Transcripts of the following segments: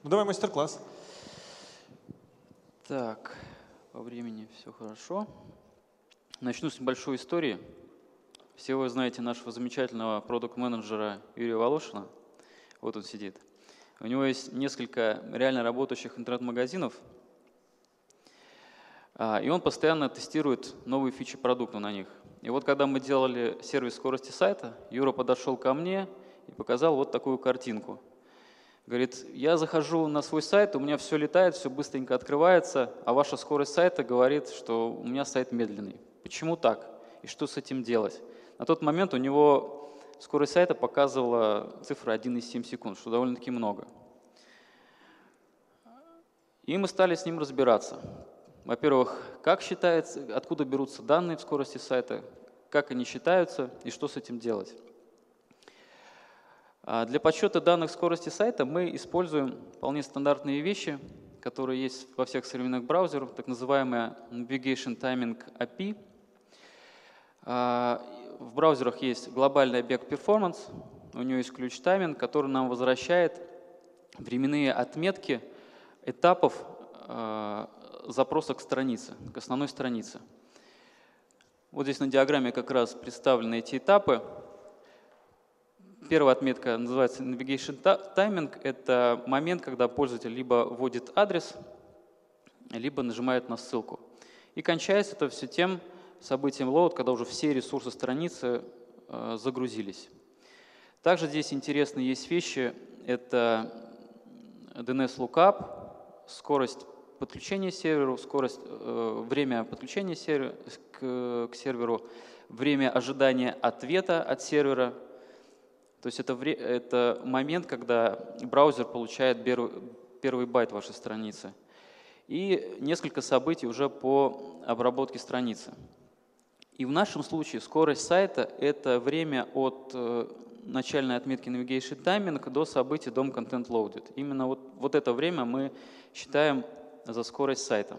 Ну давай мастер-класс. Так, по времени все хорошо. Начну с небольшой истории. Все вы знаете нашего замечательного продакт-менеджера Юрия Волошина. Вот он сидит. У него есть несколько реально работающих интернет-магазинов, и он постоянно тестирует новые фичи продукта на них. И вот когда мы делали сервис скорости сайта, Юра подошел ко мне и показал вот такую картинку. Говорит, я захожу на свой сайт, у меня все летает, все быстренько открывается, а ваша скорость сайта говорит, что у меня сайт медленный. Почему так? И что с этим делать? На тот момент у него скорость сайта показывала цифру 1,7 секунд, что довольно-таки много. И мы стали с ним разбираться. Во-первых, как считается, откуда берутся данные в скорости сайта, как они считаются и что с этим делать. Для подсчета данных скорости сайта мы используем вполне стандартные вещи, которые есть во всех современных браузерах, так называемая Navigation Timing API. В браузерах есть глобальный объект Performance, у него есть ключ тайминг, который нам возвращает временные отметки этапов запроса к странице, к основной странице. Вот здесь на диаграмме как раз представлены эти этапы. Первая отметка называется Navigation Timing. Это момент, когда пользователь либо вводит адрес, либо нажимает на ссылку. И кончается это все тем событием load, когда уже все ресурсы страницы загрузились. Также здесь интересные есть вещи. Это DNS Lookup, скорость подключения серверу, время подключения к серверу, время ожидания ответа от сервера. То есть это момент, когда браузер получает первый байт вашей страницы. И несколько событий уже по обработке страницы. И в нашем случае скорость сайта – это время от начальной отметки Navigation Timing до событий DOM Content Loaded. Именно вот это время мы считаем за скорость сайта.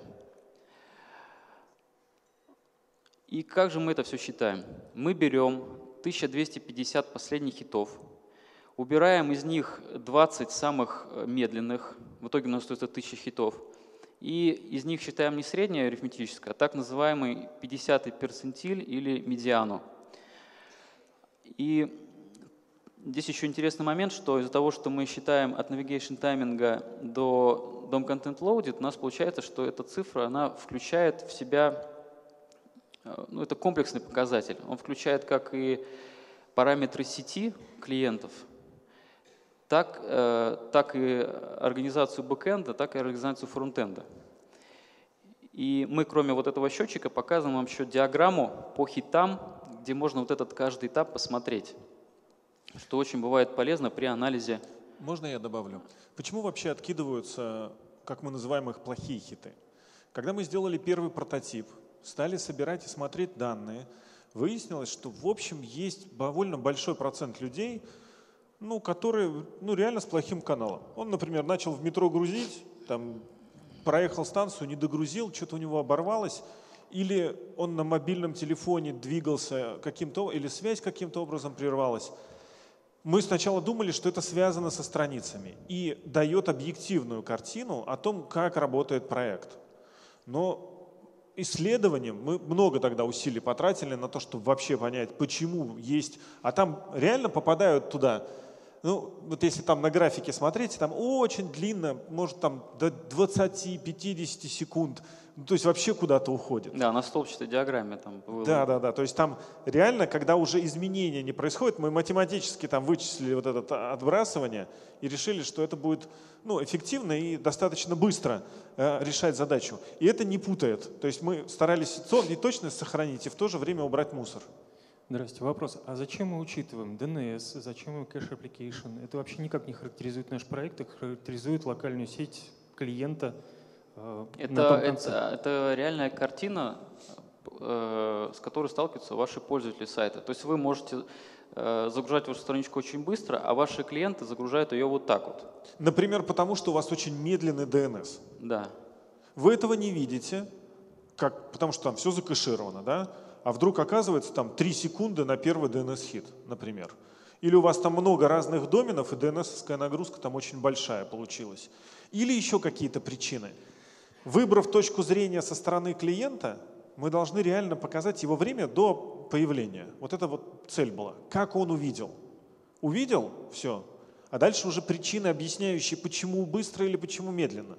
И как же мы это все считаем? Мы берем 1250 последних хитов, убираем из них 20 самых медленных, в итоге у нас остается 1000 хитов, и из них считаем не среднее арифметическое, а так называемый 50-й перцентиль или медиану. И здесь еще интересный момент, что из-за того, что мы считаем от navigation тайминга до DOM Content Loaded, у нас получается, что эта цифра, она включает в себя, это комплексный показатель. Он включает как и параметры сети клиентов, так и организацию бэкэнда, так и организацию фронтенда. И мы, кроме вот этого счетчика, показываем вам еще диаграмму по хитам, где можно вот этот каждый этап посмотреть, что очень бывает полезно при анализе. Можно я добавлю? Почему вообще откидываются, как мы называем их, плохие хиты? Когда мы сделали первый прототип, стали собирать и смотреть данные, выяснилось, что в общем есть довольно большой процент людей, которые реально с плохим каналом. Он, например, начал в метро грузить, проехал станцию, не догрузил, что-то у него оборвалось, или он на мобильном телефоне двигался или связь каким-то образом прервалась. Мы сначала думали, что это связано со страницами и дает объективную картину о том, как работает проект. Но исследованием мы много тогда усилий потратили на то, чтобы вообще понять, почему есть. А там реально попадают туда. Вот если там на графике смотреть, там очень длинно, может там до 20-50 секунд, то есть вообще куда-то уходит. Да, на столбчатой диаграмме там. Да. То есть там реально, когда уже изменения не происходят, мы математически там вычислили вот это отбрасывание и решили, что это будет эффективно и достаточно быстро решать задачу. И это не путает. То есть мы старались и точность сохранить, и в то же время убрать мусор. Здравствуйте. Вопрос. А зачем мы учитываем DNS, зачем мы кэш application? Это вообще никак не характеризует наш проект, это характеризует локальную сеть клиента. Это реальная картина, с которой сталкиваются ваши пользователи сайта. То есть вы можете загружать вашу страничку очень быстро, а ваши клиенты загружают ее вот так вот. Например, потому что у вас очень медленный DNS. Да. Вы этого не видите, потому что там все закэшировано, да? А вдруг оказывается там 3 секунды на первый DNS-хит, например. Или у вас там много разных доменов, и DNS-овская нагрузка там очень большая получилась. Или еще какие-то причины. Выбрав точку зрения со стороны клиента, мы должны реально показать его время до появления. Вот это вот цель была. Как он увидел? Увидел? Все. А дальше уже причины, объясняющие, почему быстро или почему медленно.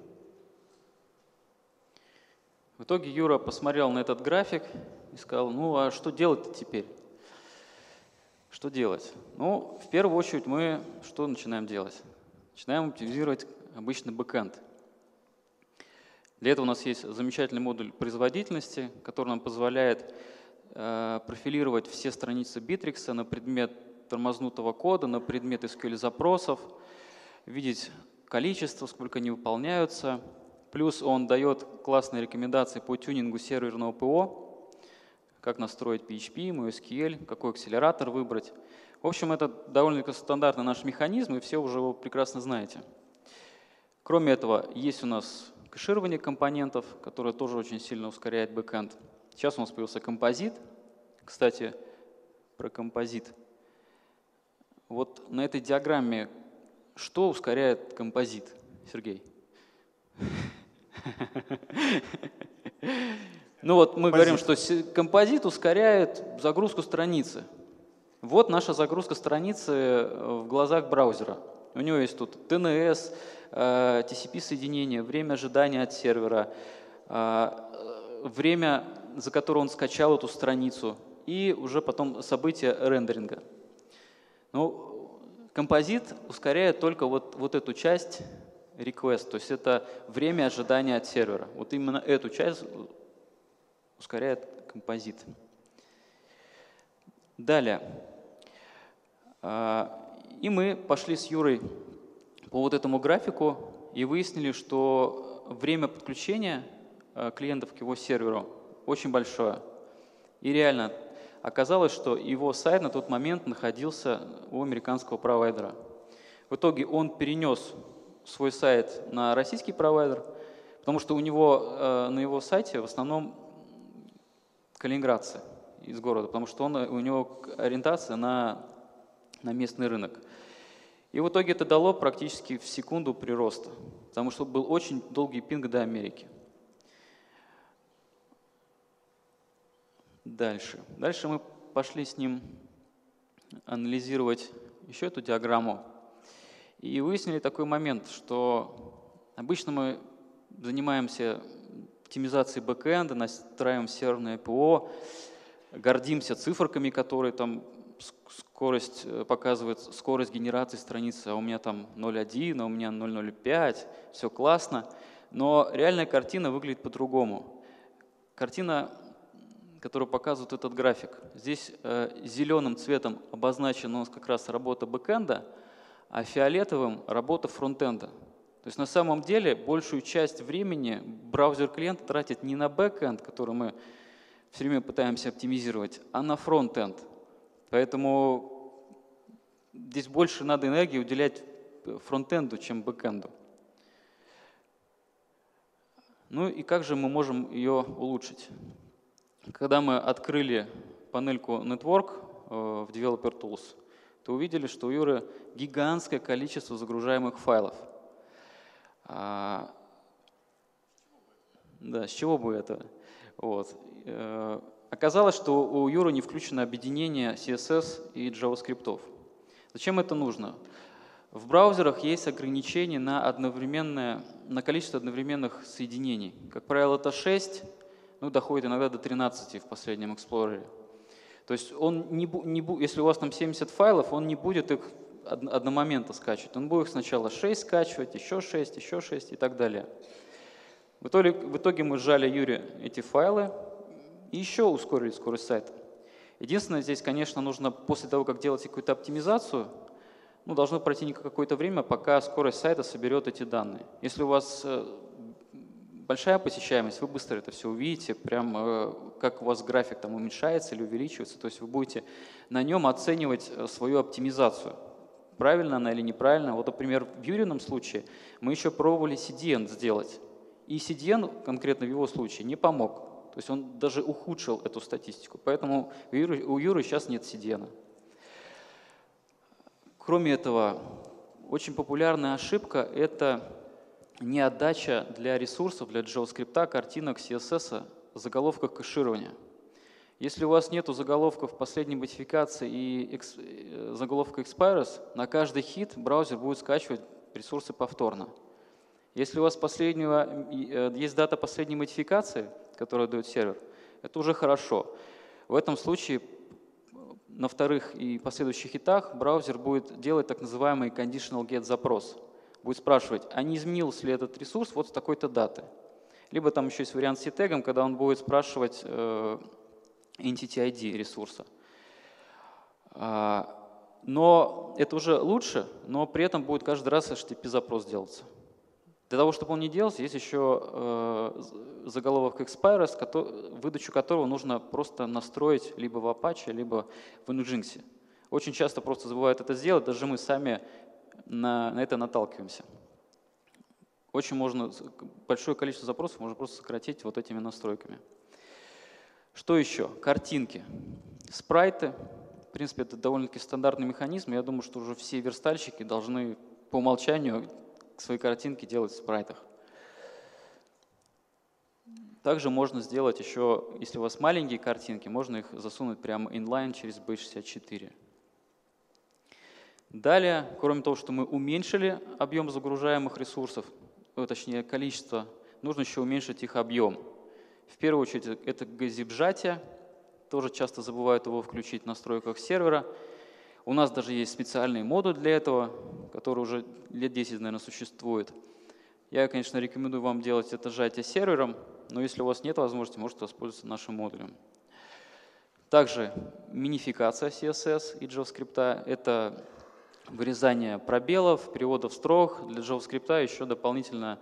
В итоге Юра посмотрел на этот график и сказал, ну а что делать-то теперь? Что делать? Ну, в первую очередь мы что начинаем делать? Начинаем оптимизировать обычный бэкэнд. Для этого у нас есть замечательный модуль производительности, который нам позволяет профилировать все страницы Bittrex на предмет тормознутого кода, на предмет SQL-запросов, видеть количество, сколько они выполняются. Плюс он дает классные рекомендации по тюнингу серверного ПО, как настроить PHP, MySQL, какой акселератор выбрать. В общем, это довольно стандартный наш механизм, и все уже его прекрасно знаете. Кроме этого, есть у нас кэширование компонентов, которое тоже очень сильно ускоряет бэкэнд. Сейчас у нас появился композит. Кстати, про композит. Вот на этой диаграмме что ускоряет композит, Сергей? Ну вот мы говорим, что композит ускоряет загрузку страницы. Вот наша загрузка страницы в глазах браузера. У него есть тут DNS, TCP-соединение, время ожидания от сервера, время, за которое он скачал эту страницу, и уже потом события рендеринга. Ну, композит ускоряет только вот эту часть request, то есть это время ожидания от сервера. Вот именно эту часть ускоряет композит. Далее. И мы пошли с Юрой по вот этому графику и выяснили, что время подключения клиентов к его серверу очень большое. И реально оказалось, что его сайт на тот момент находился у американского провайдера. В итоге он перенес свой сайт на российский провайдер, потому что у него на его сайте в основном калининградцы из города, потому что у него ориентация на местный рынок. И в итоге это дало практически в секунду прироста, потому что был очень долгий пинг до Америки. Дальше мы пошли с ним анализировать еще эту диаграмму и выяснили такой момент, что обычно мы занимаемся оптимизацией бэкэнда, настраиваем серверное ПО, гордимся циферками, которые там скорость показывает, скорость генерации страницы, а у меня там 0.1, а у меня 0.05, все классно, но реальная картина выглядит по-другому. Картина, которую показывает этот график, здесь зеленым цветом обозначена у нас как раз работа бэкэнда, а фиолетовым работа фронтенда. То есть на самом деле большую часть времени браузер-клиент тратит не на бэкэнд, который мы все время пытаемся оптимизировать, а на фронтенд. Поэтому здесь больше надо энергии уделять фронтенду, чем бэкэнду. Ну и как же мы можем ее улучшить? Когда мы открыли панельку Network в Developer Tools, то увидели, что у Юры гигантское количество загружаемых файлов. Да, с чего бы это? Вот. Оказалось, что у Юры не включено объединение CSS и JavaScript. Зачем это нужно? В браузерах есть ограничение на количество одновременных соединений. Как правило, это 6, доходит иногда до 13 в последнем Explorer. То есть если у вас там 70 файлов, он не будет их одномоментно скачивать. Он будет их сначала 6 скачивать, еще 6 и так далее. В итоге мы сжали Юре эти файлы и еще ускорили скорость сайта. Единственное, здесь, конечно, нужно после того, как делать какую-то оптимизацию, должно пройти какое-то время, пока скорость сайта соберет эти данные. Если у вас большая посещаемость, вы быстро это все увидите, прям как у вас график там уменьшается или увеличивается, то есть вы будете на нем оценивать свою оптимизацию. Правильно она или неправильно. Вот, например, в Юрином случае мы еще пробовали CDN сделать. И CDN, конкретно в его случае, не помог. То есть он даже ухудшил эту статистику. Поэтому у Юры сейчас нет CDN. Кроме этого, очень популярная ошибка – это неотдача для ресурсов, для JavaScript, картинок, CSS в заголовках кэширования. Если у вас нет заголовков последней модификации и заголовка expires, на каждый хит браузер будет скачивать ресурсы повторно. Если у вас есть дата последней модификации, которую дает сервер, это уже хорошо. В этом случае на вторых и последующих хитах браузер будет делать так называемый conditional get запрос. Будет спрашивать, а не изменился ли этот ресурс вот с такой-то даты. Либо там еще есть вариант с C-тегом, когда он будет спрашивать entity ID ресурса. Но это уже лучше, но при этом будет каждый раз HTTP-запрос делаться. Для того, чтобы он не делался, есть еще заголовок expires, выдачу которого нужно просто настроить либо в Apache, либо в Nginx. Очень часто просто забывают это сделать, даже мы сами на это наталкиваемся. Большое количество запросов можно просто сократить вот этими настройками. Что еще? Картинки. Спрайты. В принципе, это довольно-таки стандартный механизм. Я думаю, что уже все верстальщики должны по умолчанию свои картинки делать в спрайтах. Также можно сделать еще, если у вас маленькие картинки, можно их засунуть прямо inline через B64. Далее, кроме того, что мы уменьшили объем загружаемых ресурсов, точнее количество, нужно еще уменьшить их объем. В первую очередь это gzip-сжатие, тоже часто забывают его включить в настройках сервера. У нас даже есть специальный модуль для этого, который уже лет 10, наверное, существует. Я, конечно, рекомендую вам делать это сжатие сервером, но если у вас нет возможности, можете воспользоваться нашим модулем. Также минификация CSS и JavaScript – это вырезание пробелов, переводов строк. Для JavaScript еще дополнительно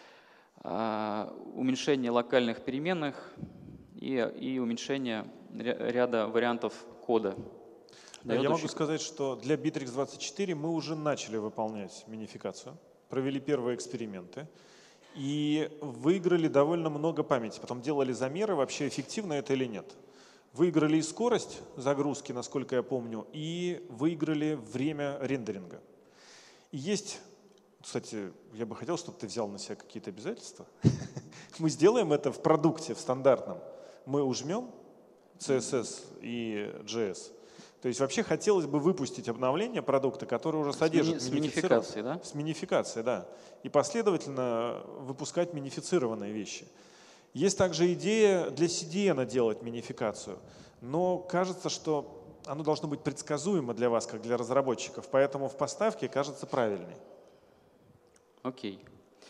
уменьшение локальных переменных и уменьшение ряда вариантов кода. Я могу сказать, что для Bittrex24 мы уже начали выполнять минификацию, провели первые эксперименты и выиграли довольно много памяти. Потом делали замеры, вообще эффективно это или нет. Выиграли и скорость загрузки, насколько я помню, и выиграли время рендеринга. И есть, кстати, я бы хотел, чтобы ты взял на себя какие-то обязательства. Мы сделаем это в продукте, в стандартном. Мы ужмем CSS и JS. То есть вообще хотелось бы выпустить обновление продукта, который уже содержит с минификацией, да? С минификацией, да. И последовательно выпускать минифицированные вещи. Есть также идея для CDN делать минификацию, но кажется, что оно должно быть предсказуемо для вас, как для разработчиков, поэтому в поставке кажется правильней. Окей.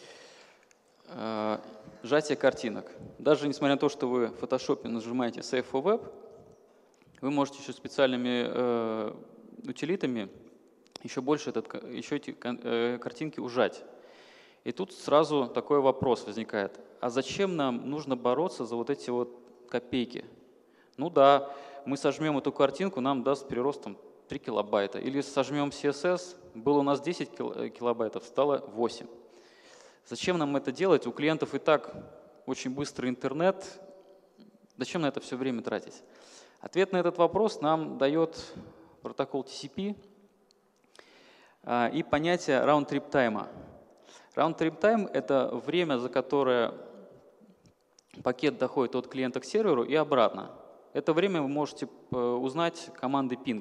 Сжатие картинок. Даже несмотря на то, что вы в Photoshop нажимаете Save for Web, вы можете еще специальными утилитами еще эти картинки ужать. И тут сразу такой вопрос возникает. А зачем нам нужно бороться за вот эти вот копейки? Ну да, мы сожмем эту картинку, нам даст прирост 3 килобайта. Или сожмем CSS, было у нас 10 килобайтов, стало 8. Зачем нам это делать? У клиентов и так очень быстрый интернет. Зачем на это все время тратить? Ответ на этот вопрос нам дает протокол TCP и понятие round-trip time. Round-trip time – это время, за которое пакет доходит от клиента к серверу и обратно. Это время вы можете узнать командой ping.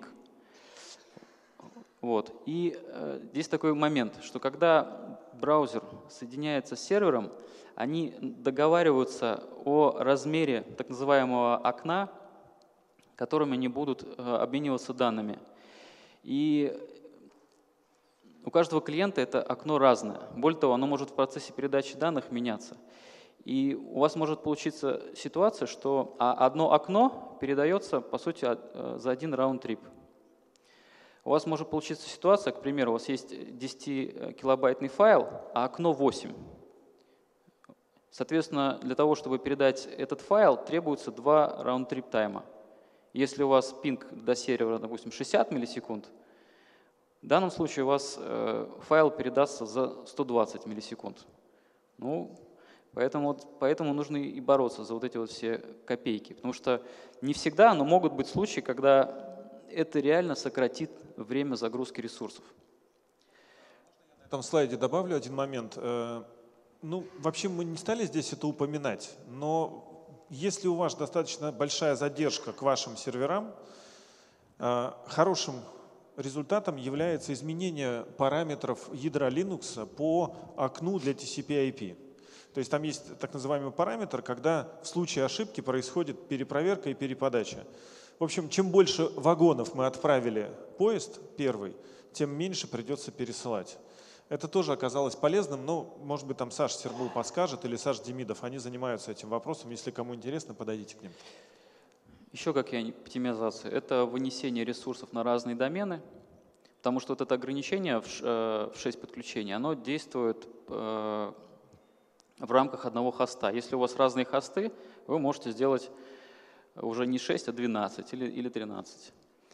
Вот. И здесь такой момент, что когда браузер соединяется с сервером, они договариваются о размере так называемого окна, которыми они будут обмениваться данными. И у каждого клиента это окно разное. Более того, оно может в процессе передачи данных меняться. И у вас может получиться ситуация, что одно окно передается, по сути, за один раунд-трип. У вас может получиться ситуация, к примеру, у вас есть 10-килобайтный файл, а окно 8. Соответственно, для того, чтобы передать этот файл, требуется 2 раунд-трип тайма. Если у вас пинг до сервера, допустим, 60 миллисекунд, в данном случае у вас файл передастся за 120 миллисекунд. Ну, поэтому нужно и бороться за вот эти вот все копейки. Потому что не всегда, но могут быть случаи, когда это реально сократит время загрузки ресурсов. На этом слайде добавлю один момент. Вообще мы не стали здесь это упоминать, но если у вас достаточно большая задержка к вашим серверам, хорошим результатом является изменение параметров ядра Linux по окну для TCP/IP. То есть там есть так называемый параметр, когда в случае ошибки происходит перепроверка и переподача. В общем, чем больше вагонов мы отправили поезд первый, тем меньше придется пересылать. Это тоже оказалось полезным, но, может быть, там Саша Сербул подскажет или Саша Демидов. Они занимаются этим вопросом. Если кому интересно, подойдите к ним. Еще какая оптимизация? Это вынесение ресурсов на разные домены, потому что вот это ограничение в 6 подключений, оно действует в рамках одного хоста. Если у вас разные хосты, вы можете сделать уже не 6, а 12 или 13.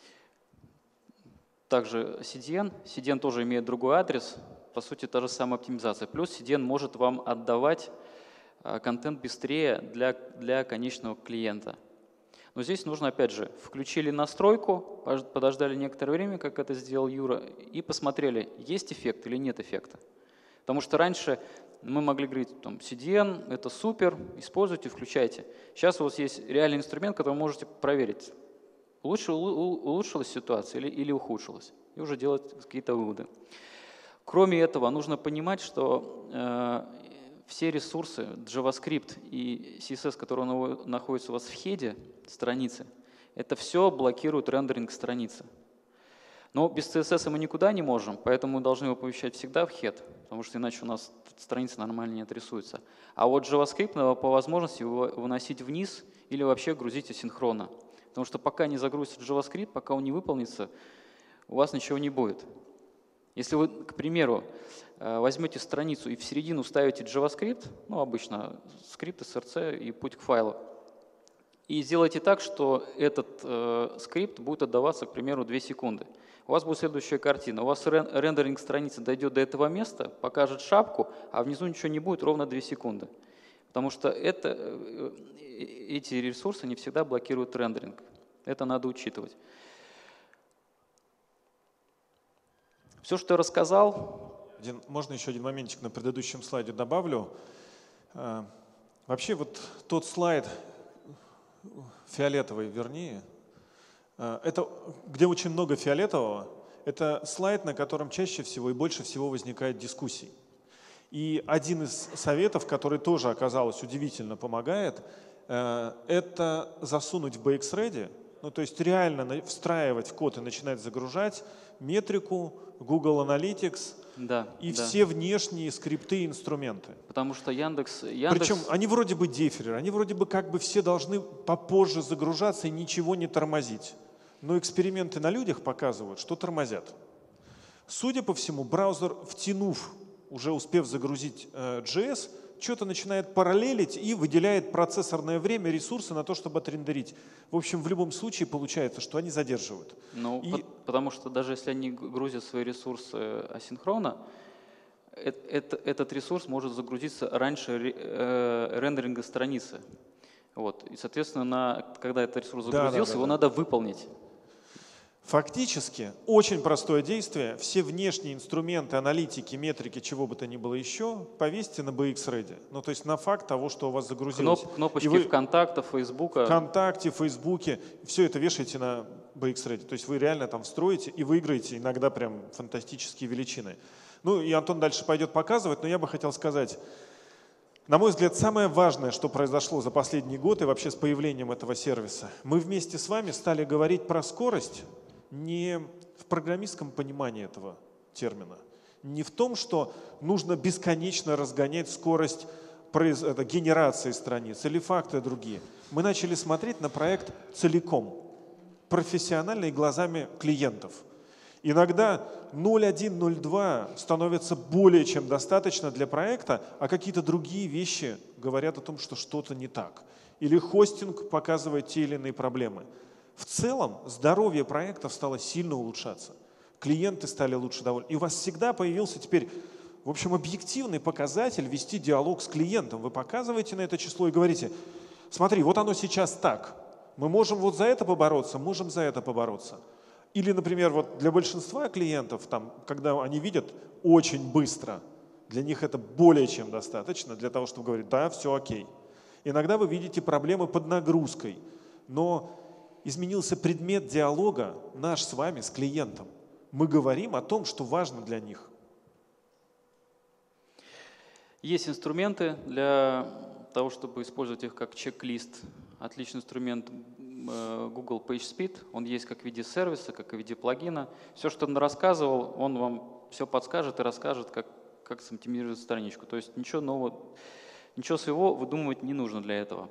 Также CDN. CDN тоже имеет другой адрес. По сути, та же самая оптимизация. Плюс CDN может вам отдавать контент быстрее для конечного клиента. Но здесь нужно, опять же, включили настройку, подождали некоторое время, как это сделал Юра, и посмотрели, есть эффект или нет эффекта. Потому что раньше мы могли говорить, там, CDN – это супер, используйте, включайте. Сейчас у вас есть реальный инструмент, который вы можете проверить, улучшилась ситуация или ухудшилась, и уже делать какие-то выводы. Кроме этого, нужно понимать, что все ресурсы, JavaScript и CSS, которые находятся у вас в хеде страницы, это все блокирует рендеринг страницы. Но без CSS мы никуда не можем, поэтому мы должны его помещать всегда в head, потому что иначе у нас страница нормально не отрисуется. А вот JavaScript по возможности его выносить вниз или вообще грузить асинхронно. Потому что пока не загрузится JavaScript, пока он не выполнится, у вас ничего не будет. Если вы, к примеру, возьмете страницу и в середину ставите JavaScript, обычно скрипт SRC и путь к файлу, и сделайте так, что этот скрипт будет отдаваться, к примеру, 2 секунды. У вас будет следующая картина. У вас рендеринг страницы дойдет до этого места, покажет шапку, а внизу ничего не будет ровно 2 секунды. Потому что эти ресурсы не всегда блокируют рендеринг. Это надо учитывать. Все, что я рассказал. Можно еще один моментик на предыдущем слайде добавлю. Вообще вот тот слайд, фиолетовый вернее, это, где очень много фиолетового, это слайд, на котором чаще всего и больше всего возникает дискуссий. И один из советов, который тоже, оказалось, удивительно помогает, это засунуть в BXReady, то есть реально встраивать в код и начинать загружать метрику, Google Analytics все внешние скрипты и инструменты. Потому что Яндекс... Причем они вроде бы дефереры, они вроде бы как бы все должны попозже загружаться и ничего не тормозить. Но эксперименты на людях показывают, что тормозят. Судя по всему, браузер, уже успев загрузить JS, что-то начинает параллелить и выделяет процессорное время, ресурсы на то, чтобы отрендерить. В общем, в любом случае получается, что они задерживают. Потому что даже если они грузят свои ресурсы асинхронно, этот ресурс может загрузиться раньше рендеринга страницы. И, соответственно, когда этот ресурс загрузился, его надо выполнить. Фактически, очень простое действие. Все внешние инструменты, аналитики, метрики, чего бы то ни было еще, повесьте на BXReady. То есть на факт того, что у вас загрузилось. Кнопочки ВКонтакте, Фейсбука. ВКонтакте, Фейсбуке. Все это вешайте на BXReady. То есть вы реально там встроите и выиграете иногда прям фантастические величины. И Антон дальше пойдет показывать, но я бы хотел сказать, на мой взгляд, самое важное, что произошло за последний год и вообще с появлением этого сервиса, мы вместе с вами стали говорить про скорость, не в программистском понимании этого термина, не в том, что нужно бесконечно разгонять скорость генерации страниц или факты другие. Мы начали смотреть на проект целиком, профессионально и глазами клиентов. Иногда 0.1, 0.2 становится более чем достаточно для проекта, а какие-то другие вещи говорят о том, что что-то не так. Или хостинг показывает те или иные проблемы. В целом здоровье проектов стало сильно улучшаться. Клиенты стали лучше довольны. И у вас всегда появился теперь, в общем, объективный показатель вести диалог с клиентом. Вы показываете на это число и говорите, смотри, вот оно сейчас так. Мы можем вот за это побороться, можем за это побороться. Или, например, вот для большинства клиентов, там, когда они видят очень быстро, для них это более чем достаточно для того, чтобы говорить, да, все окей. Иногда вы видите проблемы под нагрузкой, но изменился предмет диалога наш с вами, с клиентом. Мы говорим о том, что важно для них. Есть инструменты для того, чтобы использовать их как чек-лист. Отличный инструмент Google PageSpeed. Он есть как в виде сервиса, как и в виде плагина. Все, что он рассказывал, он вам все подскажет и расскажет, как соптимизировать страничку. То есть ничего нового, ничего своего выдумывать не нужно для этого.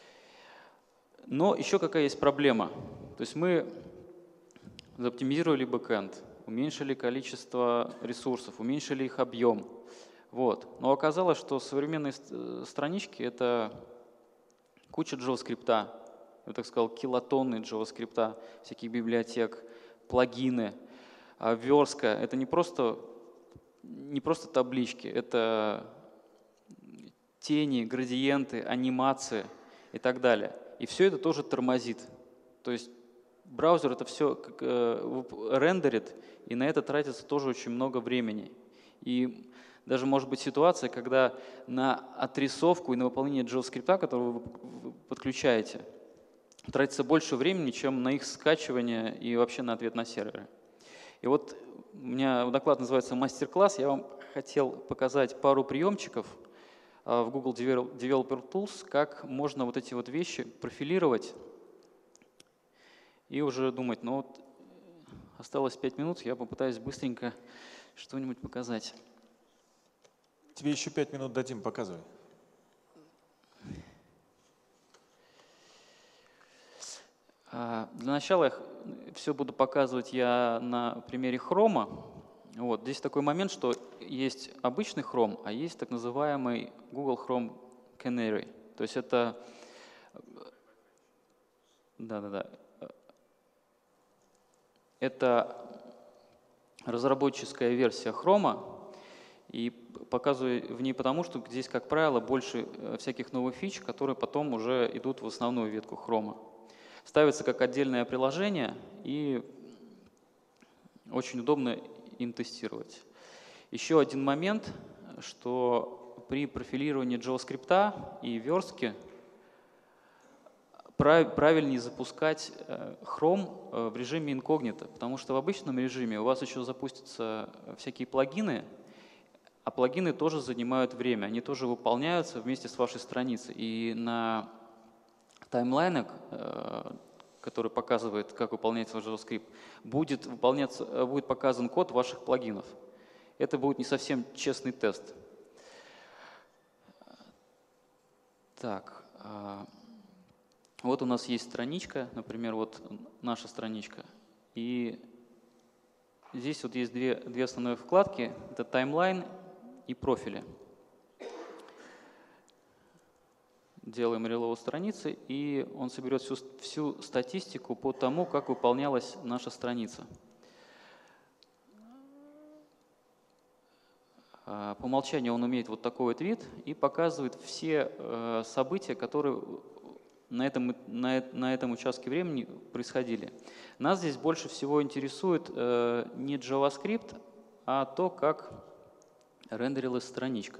Но еще какая есть проблема. То есть мы заоптимизировали бэкэнд, уменьшили количество ресурсов, уменьшили их объем. Вот. Но оказалось, что современные странички — это куча JavaScript, я бы так сказал, килотонны JavaScript, всяких библиотек, плагины, верстка. Это не просто таблички, это тени, градиенты, анимации и так далее. И все это тоже тормозит. То есть браузер это все рендерит, и на это тратится тоже очень много времени. И даже может быть ситуация, когда на отрисовку и на выполнение JavaScript, который вы подключаете, тратится больше времени, чем на их скачивание и вообще на ответ на сервере. И вот у меня доклад называется «Мастер-класс». Я вам хотел показать пару приемчиков в Google Developer Tools, как можно вот эти вот вещи профилировать и уже думать, ну вот осталось 5 минут, я попытаюсь быстренько что-нибудь показать. Тебе еще 5 минут дадим, показывай. Для начала все буду показывать я на примере Chrome. Вот. Здесь такой момент, что есть обычный Chrome, а есть так называемый Google Chrome Canary. То есть это это разработческая версия Chrome, и показываю в ней потому, что здесь, как правило, больше всяких новых фич, которые потом уже идут в основную ветку Chrome. Ставится как отдельное приложение, и очень удобно им тестировать. Еще один момент, что при профилировании JavaScript и верстки правильнее запускать Chrome в режиме инкогнито, потому что в обычном режиме у вас еще запустятся всякие плагины, а плагины тоже занимают время, они тоже выполняются вместе с вашей страницей. И на таймлайнах, который показывает, как выполняется ваш JavaScript, будет показан код ваших плагинов. Это будет не совсем честный тест. Так, вот у нас есть страничка, например, вот наша страничка. И здесь вот есть две основные вкладки, это таймлайн и профили. Делаем релоуд страницы, и он соберет всю статистику по тому, как выполнялась наша страница. По умолчанию он умеет вот такой вот вид и показывает все события, которые на этом участке времени происходили. Нас здесь больше всего интересует не JavaScript, а то, как рендерилась страничка.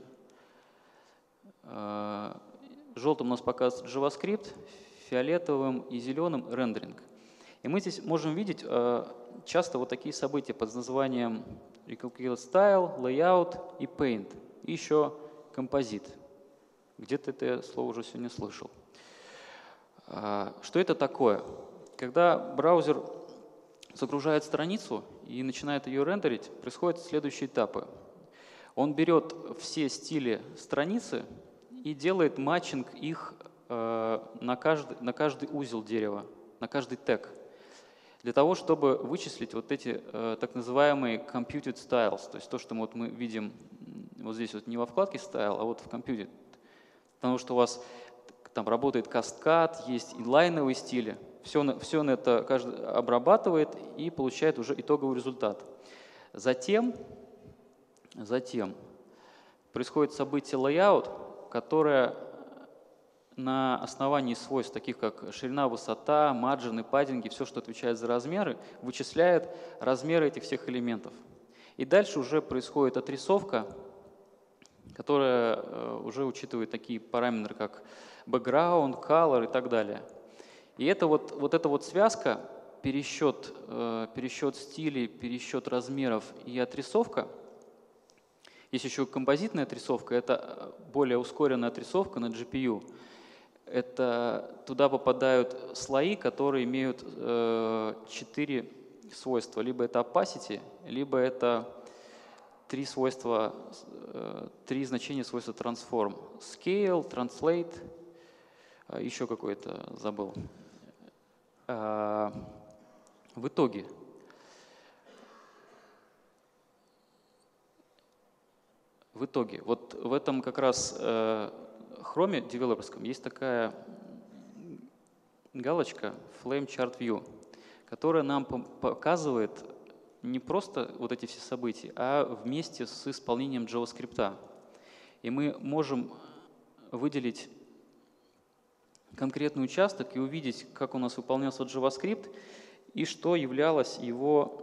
Желтым у нас показывает JavaScript, фиолетовым и зеленым рендеринг. И мы здесь можем видеть часто вот такие события под названием Recalculate Style, Layout и Paint. И еще Composite. Где-то это слово уже сегодня слышал. Что это такое? Когда браузер загружает страницу и начинает ее рендерить, происходят следующие этапы. Он берет все стили страницы и делает матчинг их на каждый узел дерева, на каждый тег, для того, чтобы вычислить вот эти так называемые computed styles, то есть то, что мы видим вот здесь вот не во вкладке style, а вот в computed, потому что у вас там работает каскад, есть инлайновые стили, все на это каждый обрабатывает и получает уже итоговый результат. Затем происходит событие layout, которое на основании свойств, таких как ширина, высота, марджины, паддинги, все, что отвечает за размеры, вычисляет размеры этих всех элементов. И дальше уже происходит отрисовка, которая уже учитывает такие параметры, как background, color и так далее. И это вот эта вот связка, пересчет стилей, пересчет размеров и отрисовка. Есть еще композитная отрисовка, это более ускоренная отрисовка на GPU. Туда попадают слои, которые имеют 4 свойства. Либо это opacity, либо это 3 значения свойства transform. Scale, translate, еще какой-то забыл. В итоге вот в этом как раз Chrome девелоперском есть такая галочка Flame Chart View, которая нам показывает не просто вот эти все события, а вместе с исполнением JavaScript. И мы можем выделить конкретный участок и увидеть, как у нас выполнялся JavaScript и что являлось его,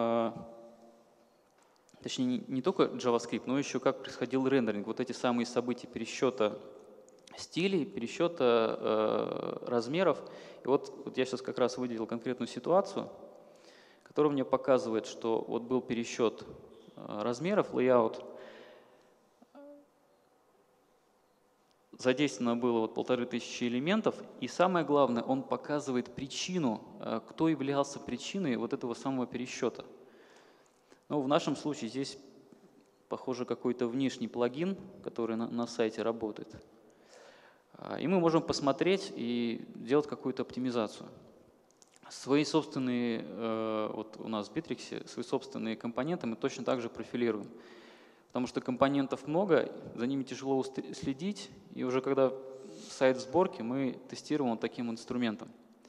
точнее не только JavaScript, но еще как происходил рендеринг, вот эти самые события пересчета стилей, пересчета размеров. И вот я сейчас как раз выделил конкретную ситуацию, которая мне показывает, что вот был пересчет размеров, layout. Задействовано было вот 1500 элементов, и самое главное, он показывает причину, кто являлся причиной вот этого самого пересчета. Ну, в нашем случае здесь, похоже, какой-то внешний плагин, который на сайте работает. И мы можем посмотреть и делать какую-то оптимизацию. Свои собственные, вот у нас в Bittrex, свои собственные компоненты мы точно так же профилируем. Потому что компонентов много, за ними тяжело следить, и уже когда сайт в сборке, мы тестируем вот таким инструментом.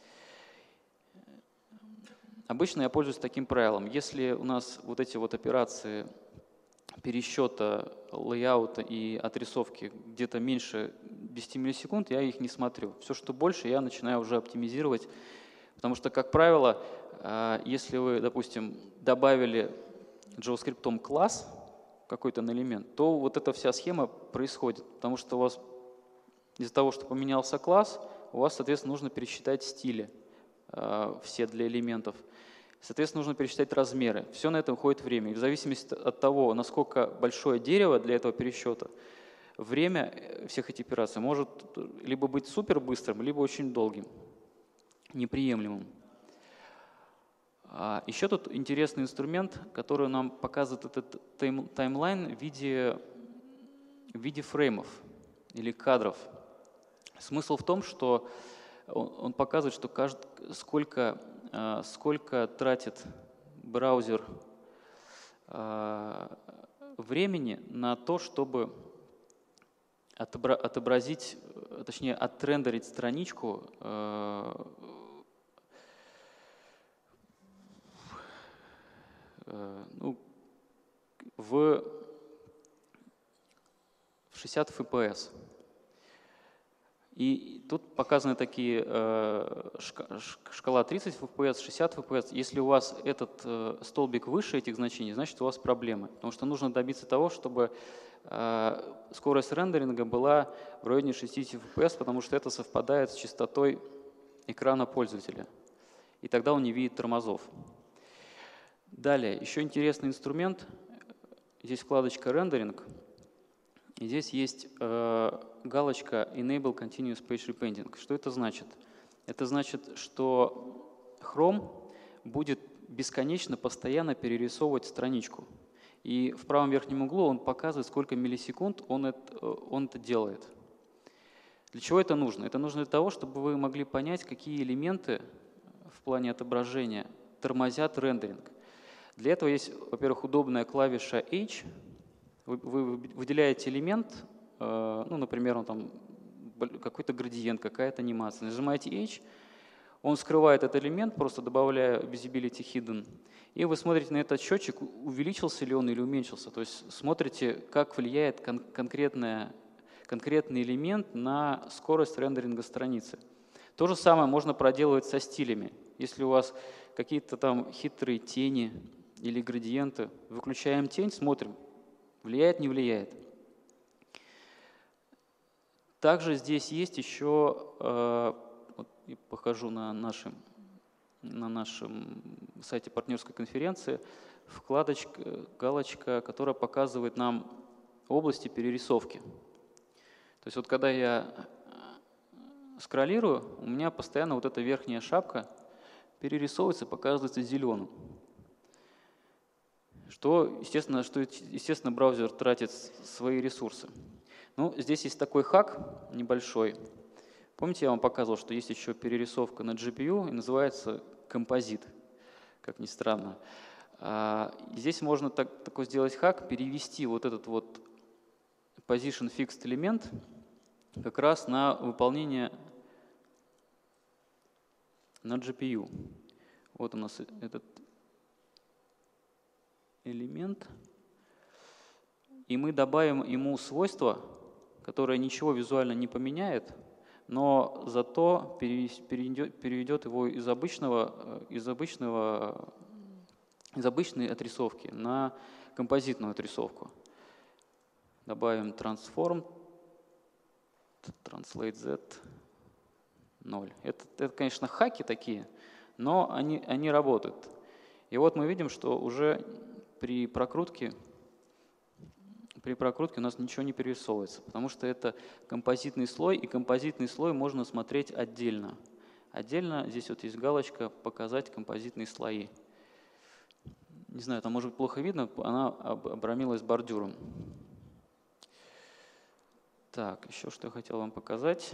Обычно я пользуюсь таким правилом. Если у нас вот эти вот операции пересчета, лейаута и отрисовки где-то меньше 10 миллисекунд, я их не смотрю. Все, что больше, я начинаю уже оптимизировать. Потому что, как правило, если вы, допустим, добавили JavaScript класс, какой-то на элемент, то вот эта вся схема происходит, потому что у вас из-за того, что поменялся класс, у вас, соответственно, нужно пересчитать стили все для элементов. Соответственно, нужно пересчитать размеры. Все на это уходит время. И в зависимости от того, насколько большое дерево для этого пересчета, время всех этих операций может либо быть супер быстрым, либо очень долгим, неприемлемым. Еще тут интересный инструмент, который нам показывает этот таймлайн в виде фреймов или кадров. Смысл в том, что он показывает, что сколько тратит браузер времени на то, чтобы отобразить, точнее, отрендерить страничку в 60 FPS. И тут показаны такие шкала 30 FPS, 60 FPS. Если у вас этот столбик выше этих значений, значит у вас проблемы. Потому что нужно добиться того, чтобы скорость рендеринга была в районе 60 FPS, потому что это совпадает с частотой экрана пользователя. И тогда он не видит тормозов. Далее, еще интересный инструмент. Здесь вкладочка «Рендеринг». И здесь есть галочка «Enable Continuous Page Repainting». Что это значит? Это значит, что Chrome будет бесконечно, постоянно перерисовывать страничку. И в правом верхнем углу он показывает, сколько миллисекунд он это делает. Для чего это нужно? Это нужно для того, чтобы вы могли понять, какие элементы в плане отображения тормозят рендеринг. Для этого есть, во-первых, удобная клавиша H. Вы выделяете элемент, ну, например, он там какой-то градиент, какая-то анимация. Нажимаете H, он скрывает этот элемент, просто добавляя visibility hidden. И вы смотрите на этот счетчик, увеличился ли он или уменьшился. То есть смотрите, как влияет конкретный конкретный элемент на скорость рендеринга страницы. То же самое можно проделывать со стилями. Если у вас какие-то там хитрые тени или градиенты, выключаем тень, смотрим, влияет, не влияет. Также здесь есть еще, вот, покажу на нашем сайте партнерской конференции, вкладочка, галочка, которая показывает нам области перерисовки. То есть вот когда я скроллирую, у меня постоянно вот эта верхняя шапка перерисовывается, показывается зеленым. Что, естественно, браузер тратит свои ресурсы. Ну, здесь есть такой хак небольшой. Помните, я вам показывал, что есть еще перерисовка на GPU, и называется композит, как ни странно. Здесь можно такой сделать хак, перевести вот этот вот position fixed элемент как раз на выполнение на GPU. Вот у нас этот элемент. И мы добавим ему свойство, которое ничего визуально не поменяет, но зато переведет его из обычной отрисовки на композитную отрисовку. Добавим transform, translate z 0. Это, конечно, хаки такие, но они работают. И вот мы видим, что уже при прокрутке у нас ничего не перерисовывается, потому что это композитный слой, и композитный слой можно смотреть отдельно. Отдельно здесь вот есть галочка «Показать композитные слои». Не знаю, там может быть плохо видно, она обрамилась бордюром. Так, еще что я хотел вам показать.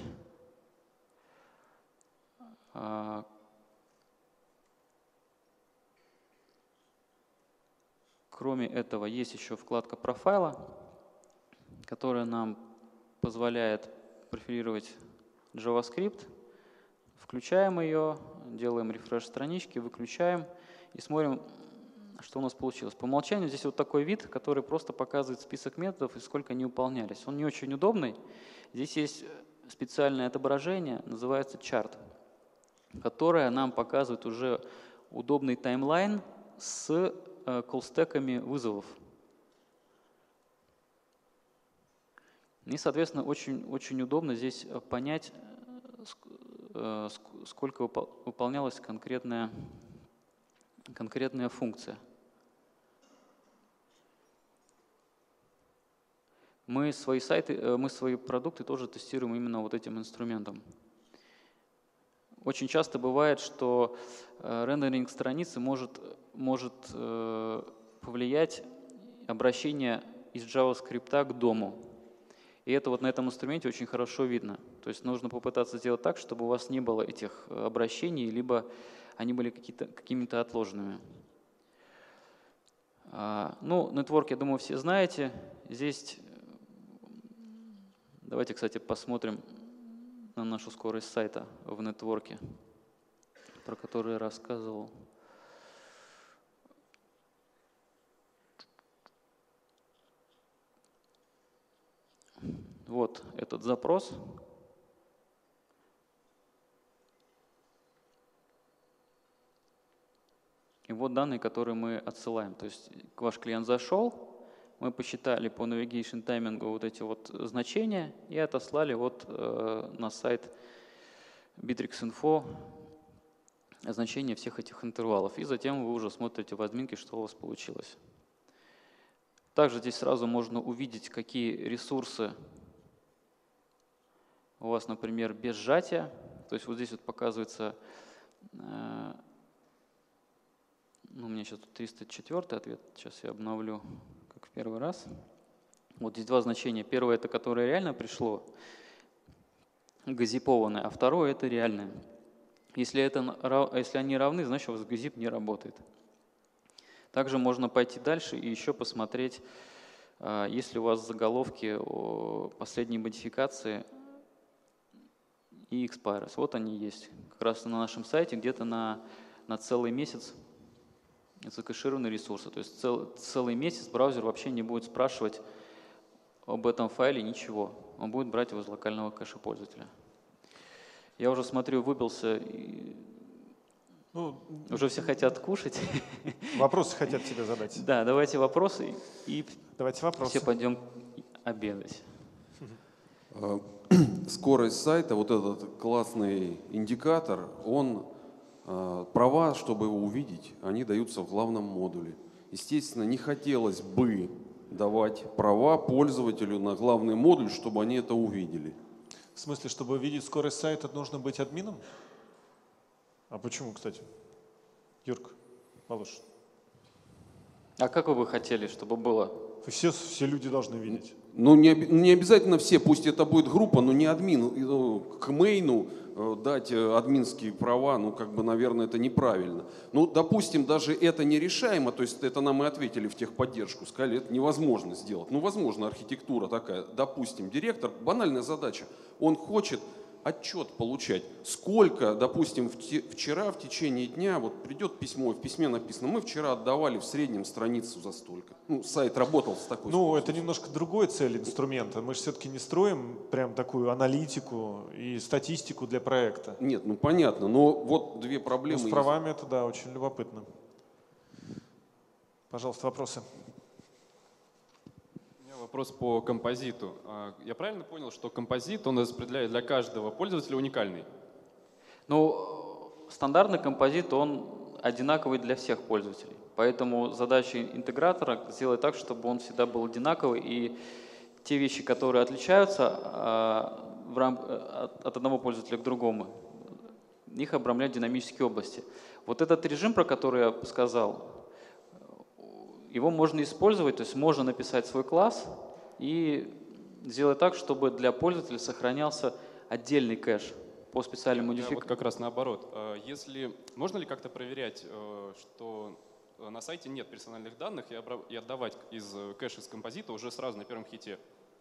Кроме этого, есть еще вкладка профайла, которая нам позволяет профилировать JavaScript. Включаем ее, делаем рефреш странички, выключаем и смотрим, что у нас получилось. По умолчанию здесь вот такой вид, который просто показывает список методов и сколько они выполнялись. Он не очень удобный. Здесь есть специальное отображение, называется chart, которое нам показывает уже удобный таймлайн с коллстеками вызовов. И, соответственно, очень удобно здесь понять, сколько выполнялась конкретная функция. Мы свои продукты тоже тестируем именно вот этим инструментом. Очень часто бывает, что рендеринг страницы может повлиять обращение из JavaScript к дому. И это вот на этом инструменте очень хорошо видно. То есть нужно попытаться сделать так, чтобы у вас не было этих обращений, либо они были какими-то отложенными. Ну, Network, я думаю, все знаете. Здесь давайте, кстати, посмотрим на нашу скорость сайта в Network, про который я рассказывал. Вот этот запрос. И вот данные, которые мы отсылаем. То есть ваш клиент зашел, мы посчитали по navigation таймингу вот эти вот значения и отослали вот на сайт Bittrex.info значения всех этих интервалов. И затем вы уже смотрите в админке, что у вас получилось. Также здесь сразу можно увидеть, какие ресурсы у вас, например, без сжатия. То есть вот здесь вот показывается, ну, у меня сейчас тут 304 ответ, сейчас я обновлю, как в первый раз. Вот здесь два значения. Первое – это которое реально пришло, газипованное, а второе – это реальное. Если они равны, значит у вас газип не работает. Также можно пойти дальше и еще посмотреть, если у вас заголовки о последней модификации и expires. Вот они есть. Как раз на нашем сайте где-то на целый месяц закэшированы ресурсы. То есть целый месяц браузер вообще не будет спрашивать об этом файле ничего. Он будет брать его из локального кэша пользователя. Я уже смотрю, выбился, и уже все хотят кушать. Вопросы хотят тебе задать. Да, давайте вопросы, и Давайте вопросы. все пойдем обедать. Скорость сайта, вот этот классный индикатор, он права, чтобы его увидеть, они даются в главном модуле. Естественно, не хотелось бы давать права пользователю на главный модуль, чтобы они это увидели. В смысле, чтобы увидеть скорость сайта, нужно быть админом? А почему, кстати? Юрк, Волошин. А как вы бы хотели, чтобы было? Все люди должны видеть. Ну, не обязательно все, пусть это будет группа, но не админ. К мейну дать админские права, ну, как бы, наверное, это неправильно. Ну, допустим, даже это нерешаемо, то есть это нам и ответили в техподдержку, сказали, это невозможно сделать. Ну, возможно, архитектура такая. Допустим, директор, банальная задача, он хочет отчет получать, сколько, допустим, вчера в течение дня, вот придет письмо, и в письме написано, мы вчера отдавали в среднем страницу за столько. Ну, сайт работал с такой Ну, скоростью. это немножко другой цель инструмента. Мы же все-таки не строим прям такую аналитику и статистику для проекта. Нет, ну понятно, но вот две Ну, проблемы. с есть. правами это, да, очень любопытно. Пожалуйста, вопросы. У меня вопрос по композиту. Я правильно понял, что композит, он распределяет для каждого пользователя уникальный? Ну, стандартный композит, он одинаковый для всех пользователей. Поэтому задача интегратора сделать так, чтобы он всегда был одинаковый, и те вещи, которые отличаются от одного пользователя к другому, их обрамлять в динамические области. Вот этот режим, про который я сказал, его можно использовать, то есть можно написать свой класс и сделать так, чтобы для пользователя сохранялся отдельный кэш по специальной модификации. Вот как раз наоборот. Можно ли как-то проверять, что на сайте нет персональных данных и отдавать из кэша с композита уже сразу на первом хите?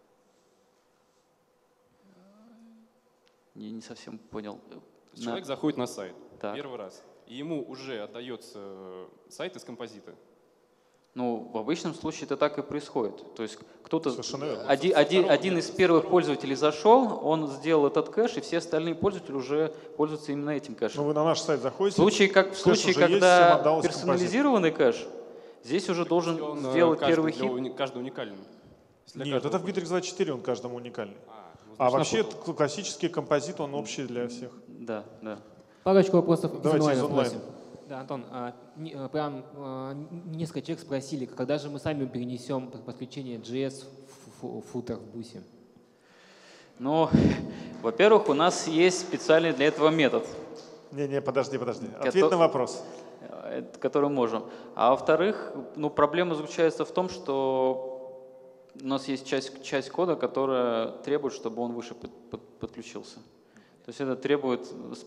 Я не совсем понял. Человек заходит на сайт Так. первый раз, и ему уже отдается сайт из композита. Ну, в обычном случае это так и происходит. То есть кто-то, Совершенно верно. один из первых пользователей зашел, он сделал этот кэш, и все остальные пользователи уже пользуются именно этим Ну, кэшем. вы на наш сайт В заходите. случае, кэш уже есть, всем когда отдалось персонализированный кэш, здесь уже должен Он сделать каждый первый для хит. каждый уникальный. Если для Нет, каждого это в Bittrex 24 он каждому уникальный. ну, А значит, вообще напутал. это классический композит, он общий для всех. Да, да. Парочку вопросов из Давайте из онлайна онлайна. спросим. Да, Антон, несколько человек спросили, когда же мы сами перенесем подключение JS в футер в бусе? Ну, во-первых, у нас есть специальный для этого метод, Не, подожди. Ответь на вопрос. который можем. А во-вторых, ну, проблема заключается в том, что у нас есть часть кода, которая требует, чтобы он выше подключился. То есть это требует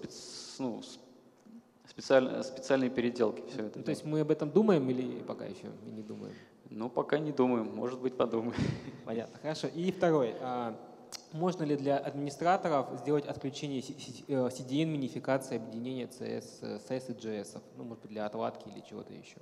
специальные переделки. Все это. То есть мы об этом думаем или пока еще не думаем? Ну, пока не думаем, может быть, подумаем. Понятно, хорошо. И второй. Можно ли для администраторов сделать отключение CDN-минификации объединения CS и JS? Ну, может быть, для отладки или чего-то еще?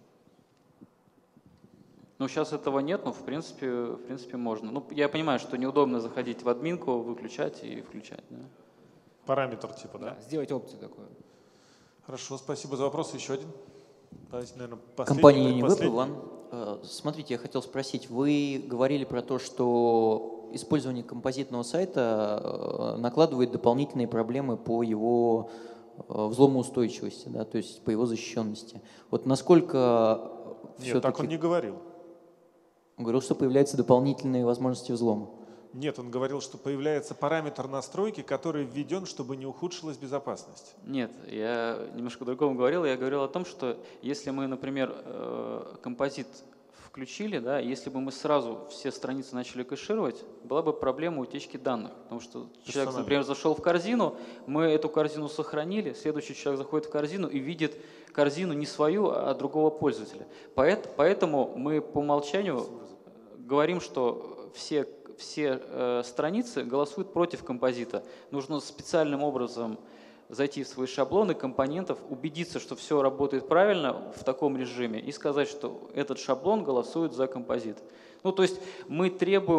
Ну, сейчас этого нет, но в принципе можно. Ну, я понимаю, что неудобно заходить в админку, выключать и включать. Да? Параметр типа, да? Сделать опцию такую. Хорошо, спасибо за вопрос. Еще один. Давайте, наверное, Компания не последний. выбрала. Смотрите, я хотел спросить, вы говорили про то, что использование композитного сайта накладывает дополнительные проблемы по его взломоустойчивости, да, то есть по его защищенности. Вот насколько Нет, так он не говорил. Он говорил, что появляются дополнительные возможности взлома. Нет, он говорил, что появляется параметр настройки, который введен, чтобы не ухудшилась безопасность. Нет, я немножко другому говорил. Я говорил о том, что если мы, например, композит включили, да, если бы мы сразу все страницы начали кэшировать, была бы проблема утечки данных. Потому что человек, например, зашел в корзину, мы эту корзину сохранили, следующий человек заходит в корзину и видит корзину не свою, а другого пользователя. Поэтому мы по умолчанию говорим, что все страницы голосуют против композита. Нужно специальным образом зайти в свои шаблоны компонентов, убедиться, что все работает правильно в таком режиме и сказать, что этот шаблон голосует за композит. Ну, то есть мы требуем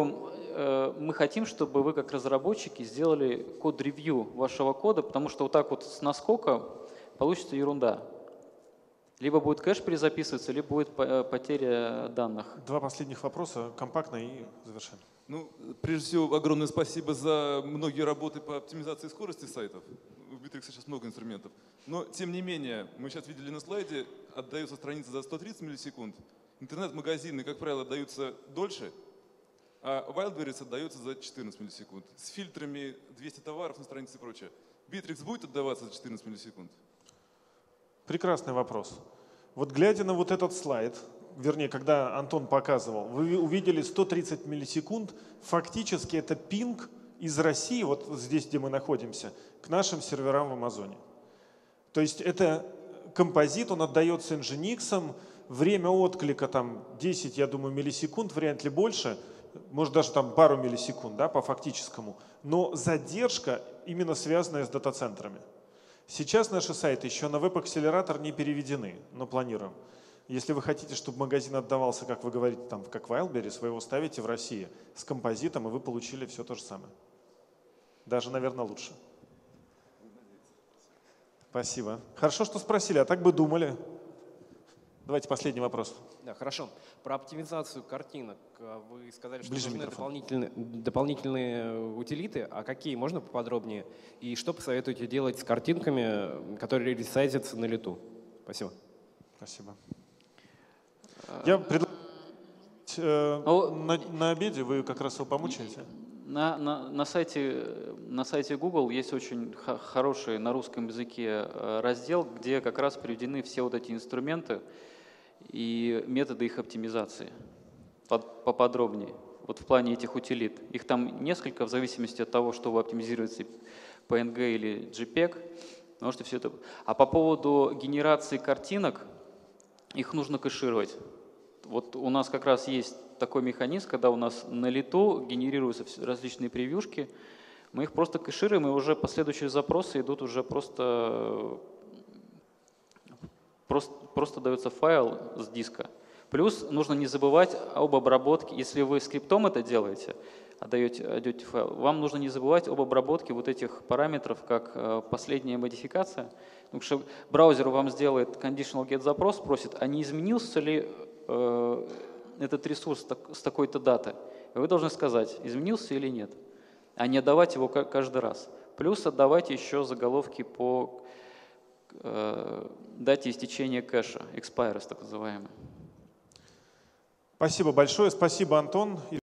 мы хотим, чтобы вы как разработчики сделали код-ревью вашего кода, потому что вот так вот с наскока получится ерунда. Либо будет кэш перезаписываться, либо будет потеря данных. Два последних вопроса, компактно и завершим. Ну, прежде всего, огромное спасибо за многие работы по оптимизации скорости сайтов. В Bittrex сейчас много инструментов. Но, тем не менее, мы сейчас видели на слайде, отдается страница за 130 миллисекунд. Интернет-магазины, как правило, отдаются дольше, а Wildberries отдается за 14 миллисекунд. С фильтрами 200 товаров на странице и прочее. Bittrex будет отдаваться за 14 миллисекунд? Прекрасный вопрос. Вот глядя на вот этот слайд, вернее, когда Антон показывал, вы увидели 130 миллисекунд, фактически это пинг из России, вот здесь, где мы находимся, к нашим серверам в Амазоне. То есть это композит, он отдается Nginx, время отклика там 10, я думаю, миллисекунд, вряд ли больше, может даже там пару миллисекунд, да, по фактическому, но задержка именно связанная с дата-центрами. Сейчас наши сайты еще на веб-акселератор не переведены, но планируем. Если вы хотите, чтобы магазин отдавался, как вы говорите, там, как Wildberries, вы его ставите в России с композитом, и вы получили все то же самое. Даже, наверное, лучше. Спасибо. Хорошо, что спросили, а так бы думали. Давайте последний вопрос. Да, хорошо. Про оптимизацию картинок. Вы сказали, что Ближе нужны микрофон. дополнительные утилиты. А какие? Можно поподробнее? И что посоветуете делать с картинками, которые ресайзятся на лету? Спасибо. Спасибо. Я предлагаю, на обеде вы как раз его помучаете. На сайте Google есть очень хороший на русском языке раздел, где как раз приведены все вот эти инструменты и методы их оптимизации поподробнее. Вот в плане этих утилит. Их там несколько в зависимости от того, что вы оптимизируете PNG или JPEG. Можете все это. А по поводу генерации картинок, их нужно кэшировать. Вот у нас как раз есть такой механизм, когда у нас на лету генерируются различные превьюшки, мы их просто кэшируем, и уже последующие запросы идут уже просто дается файл с диска. Плюс нужно не забывать об обработке, если вы скриптом это делаете, отдаете файл, вам нужно не забывать об обработке вот этих параметров, как последняя модификация. Потому что браузер вам сделает conditional get запрос, спросит, а не изменился ли этот ресурс с такой-то даты. И вы должны сказать, изменился или нет, а не отдавать его каждый раз. Плюс отдавайте еще заголовки по дате истечения кэша, expires так называемый. Спасибо большое. Спасибо, Антон.